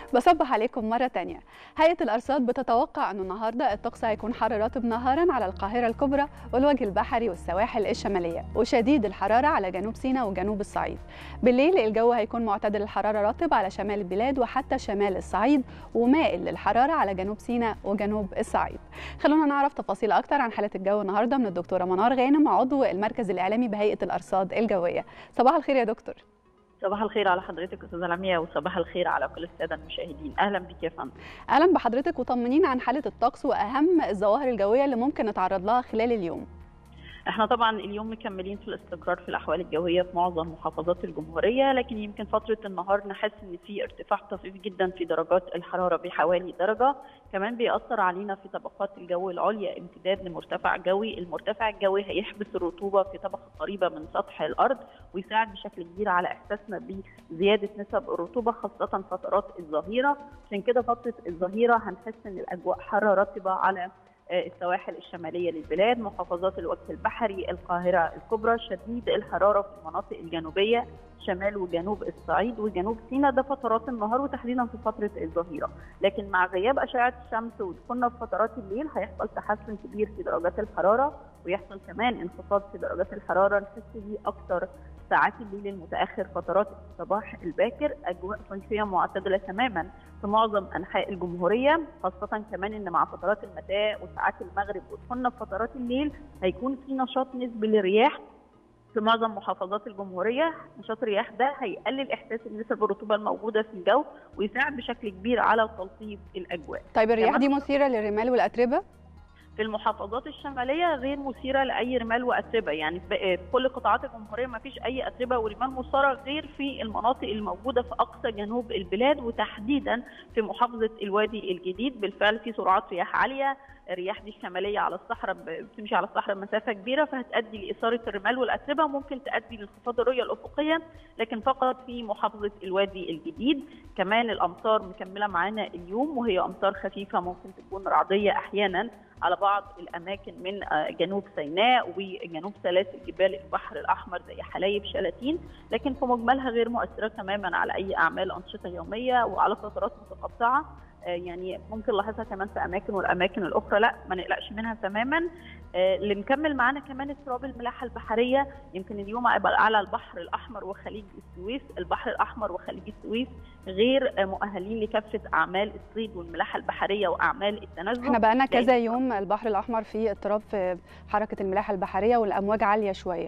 بصبح عليكم مرة تانية. هيئة الأرصاد بتتوقع أنه النهاردة الطقس هيكون حر رطب نهارا على القاهرة الكبرى والوجه البحري والسواحل الشمالية، وشديد الحرارة على جنوب سيناء وجنوب الصعيد. بالليل الجو هيكون معتدل الحرارة رطب على شمال البلاد وحتى شمال الصعيد، ومائل للحرارة على جنوب سيناء وجنوب الصعيد. خلونا نعرف تفاصيل أكتر عن حالة الجو النهاردة من الدكتورة منار غانم، عضو المركز الإعلامي بهيئة الأرصاد الجوية. صباح الخير يا دكتور. صباح الخير على حضرتك استاذه لميا، وصباح الخير على كل الساده المشاهدين. اهلا بك يا فندم. اهلا بحضرتك، وطمنينا عن حاله الطقس واهم الظواهر الجويه اللي ممكن نتعرض لها خلال اليوم. احنا طبعا اليوم مكملين في الاستقرار في الاحوال الجويه في معظم محافظات الجمهوريه، لكن يمكن فتره النهار نحس ان في ارتفاع طفيف جدا في درجات الحراره بحوالي درجه. كمان بيأثر علينا في طبقات الجو العليا امتداد لمرتفع جوي، المرتفع الجوي هيحبس الرطوبه في طبقه قريبه من سطح الارض ويساعد بشكل كبير على احساسنا بزياده نسب الرطوبه خاصه فترات الظهيره. عشان كده فتره الظهيره هنحس ان الاجواء حاره رطبه على السواحل الشماليه للبلاد، محافظات الوجه البحري، القاهره الكبرى، شديد الحراره في المناطق الجنوبيه شمال وجنوب الصعيد وجنوب سيناء، ده فترات النهار وتحديدا في فتره الظهيره. لكن مع غياب اشعه الشمس ودخولنا في فترات الليل هيحصل تحسن كبير في درجات الحراره، ويحصل كمان انخفاض في درجات الحراره نحس بيه اكثر ساعات الليل المتاخر، فترات الصباح الباكر، اجواء صيفيه معتدله تماما في معظم انحاء الجمهوريه، خاصه كمان ان مع فترات المساء وساعات المغرب ودخولنا في فترات الليل هيكون في نشاط نسبي للرياح في معظم محافظات الجمهوريه. نشاط الرياح ده هيقلل احساس نسب الرطوبه الموجوده في الجو ويساعد بشكل كبير على تلطيف الاجواء. طيب الرياح دي مثيره للرمال والاتربه؟ في المحافظات الشماليه غير مثيره لاي رمال واتربه، يعني في كل قطاعات الجمهوريه ما فيش اي اتربه ورمال مثاره غير في المناطق الموجوده في اقصى جنوب البلاد وتحديدا في محافظه الوادي الجديد. بالفعل في سرعات رياح عاليه، الرياح دي الشماليه على الصحراء بتمشي على الصحراء مسافه كبيره فهتؤدي لاثاره الرمال والاتربه وممكن تؤدي لانخفاض الرؤيه الافقيه، لكن فقط في محافظه الوادي الجديد. كمان الامطار مكمله معانا اليوم وهي امطار خفيفه ممكن تكون رعديه احيانا على بعض الاماكن من جنوب سيناء وجنوب سلاسل جبال البحر الاحمر زي حلايب شلاتين، لكن في مجملها غير مؤثره تماما على اي اعمال انشطه يوميه وعلى فترات متقطعه. يعني ممكن نلاحظها كمان في اماكن والاماكن الاخرى لا ما نقلقش منها تماما. اللي مكمل معانا كمان اضطراب الملاحه البحريه، يمكن اليوم هيبقى على البحر الاحمر وخليج السويس، البحر الاحمر وخليج السويس غير مؤهلين لكافه اعمال الصيد والملاحه البحريه واعمال التنزه. احنا بقالنا كذا يوم البحر الاحمر فيه اضطراب في حركه الملاحه البحريه والامواج عاليه شويه.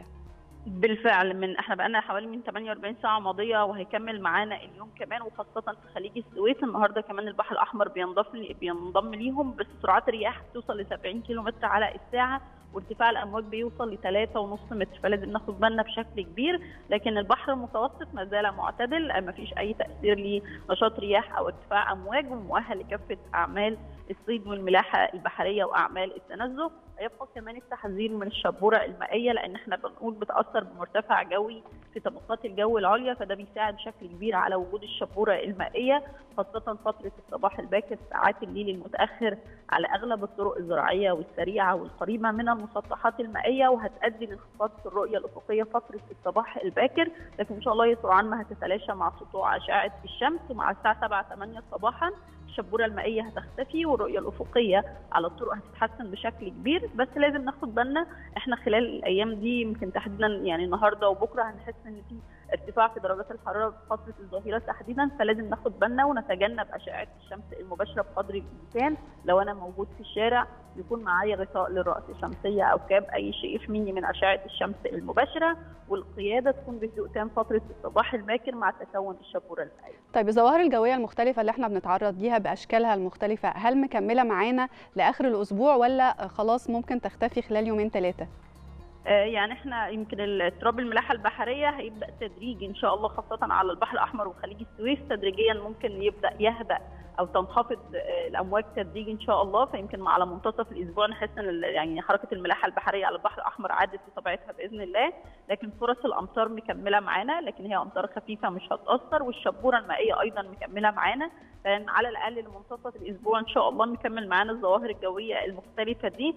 بالفعل احنا بقالنا حوالي من 48 ساعه ماضيه وهيكمل معانا اليوم كمان، وخاصه في خليج السويس النهارده كمان البحر الاحمر بينضم ليهم، بس سرعات الرياح توصل ل 70 كيلومتر على الساعه وارتفاع الامواج بيوصل ل 3.5 متر، فلازم ناخد بالنا بشكل كبير. لكن البحر المتوسط ما زال معتدل، ما فيش اي تاثير لنشاط رياح او ارتفاع امواج ومؤهل لكافه اعمال الصيد والملاحه البحريه واعمال التنزه. هيبقى كمان التحذير من الشبوره المائيه، لان احنا بنقول بتاثر بمرتفع جوي في طبقات الجو العليا، فده بيساعد بشكل كبير على وجود الشبوره المائيه خاصه فتره الصباح الباكر ساعات الليل المتاخر على اغلب الطرق الزراعيه والسريعه والقريبه من المسطحات المائيه، وهتؤدي لانخفاض في الرؤيه الافقيه فتره الصباح الباكر، لكن ان شاء الله سرعان ما هتتلاشى مع سطوع اشعه الشمس، ومع الساعه 7-8 صباحا الشبوره المائيه هتختفي والرؤيه الافقيه على الطرق هتتحسن بشكل كبير. بس لازم ناخد بالنا احنا خلال الايام دي يمكن تحديدا يعني النهارده وبكره هنحس ان في ارتفاع في درجات الحراره في فتره الظهيره تحديدا، فلازم ناخد بالنا ونتجنب اشعه الشمس المباشره بقدر الامكان. لو انا موجود في الشارع يكون معايا غطاء للراس، شمسيه او كاب، اي شيء يحميني من اشعه الشمس المباشره، والقياده تكون بهدوء تام فتره الصباح الباكر مع تكون الشبوره المائيه. طيب الظواهر الجويه المختلفه اللي احنا بنتعرض ليها باشكالها المختلفه هل مكمله معانا لاخر الاسبوع ولا خلاص ممكن تختفي خلال يومين ثلاثه؟ يعني احنا يمكن اضطراب الملاحه البحريه هيبدا تدريجي ان شاء الله خاصه على البحر الاحمر وخليج السويس، تدريجيا ممكن يبدا يهدأ او تنخفض الامواج تدريجي ان شاء الله، فيمكن على منتصف الاسبوع نحس ان يعني حركه الملاحه البحريه على البحر الاحمر عادت لطبيعتها باذن الله، لكن فرص الامطار مكمله معانا، لكن هي امطار خفيفه مش هتاثر، والشبوره المائيه ايضا مكمله معانا، فعلى الاقل لمنتصف الاسبوع ان شاء الله مكمل معانا الظواهر الجويه المختلفه دي.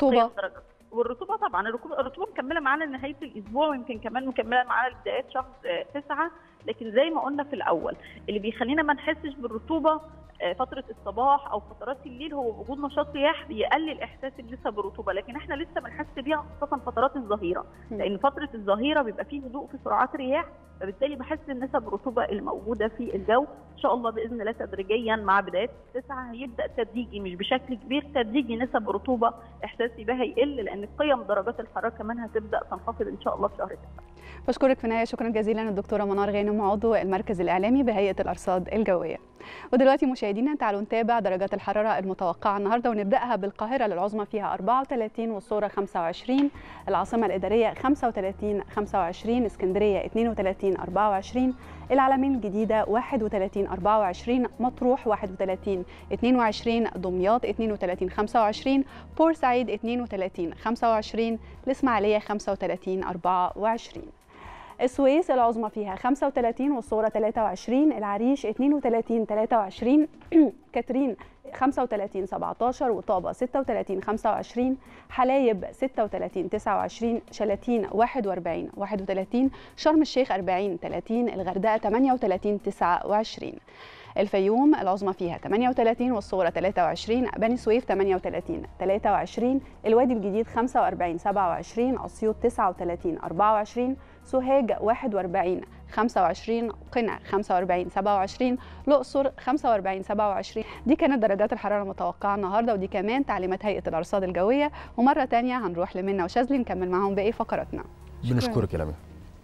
والرطوبه طبعا الرطوبه مكمله معانا لنهايه الاسبوع، ويمكن كمان مكمله معانا لبدايات شهر 9، لكن زي ما قلنا في الاول اللي بيخلينا ما نحسش بالرطوبه فتره الصباح او فترات الليل هو وجود نشاط رياح بيقلل احساس لسه بالرطوبه، لكن احنا لسه بنحس بيها خاصه فترات الظهيره، لان فتره الظهيره بيبقى فيه هدوء في سرعات الرياح، فبالتالي بحس النسب الرطوبه اللي موجوده في الجو ان شاء الله باذن الله تدريجيا مع بدايه التسعه هيبدا تدريجي مش بشكل كبير تدريجي نسب الرطوبه احساسي بها يقل، لان قيم درجات الحراره كمان هتبدا تنخفض ان شاء الله في شهر 9. بشكرك في النهايه شكرا جزيلا الدكتوره منار غانم عضو المركز الاعلامي بهيئه الارصاد الجويه. ودلوقتي مشاهدينا تعالوا نتابع درجات الحراره المتوقعه النهارده ونبداها بالقاهره للعظمى فيها 34 والصوره 25، العاصمه الاداريه 35 25، اسكندريه 32 24، العلمين الجديده 31 24، مطروح 31 22، دمياط 32 25، بورسعيد 32 25، الاسماعيليه 35 24. السويس العظمى فيها 35 والصغرى 23، العريش 32 23، كاترين 35 17، وطابة 36 25، حلايب 36 29، شلاتين 41 31، شرم الشيخ 40 30، الغردقة 38 29. الفيوم العظمى فيها 38 والصغرى 23، بني سويف 38 23، الوادي الجديد 45 27، اسيوط 39 24، سوهاج 41 25، قنا 45 27، الاقصر 45 27. دي كانت درجات الحراره المتوقعه النهارده، ودي كمان تعليمات هيئه الارصاد الجويه. ومره ثانيه هنروح لمنى وشاذلي نكمل معاهم باقي فقراتنا. بنشكرك يا لميا.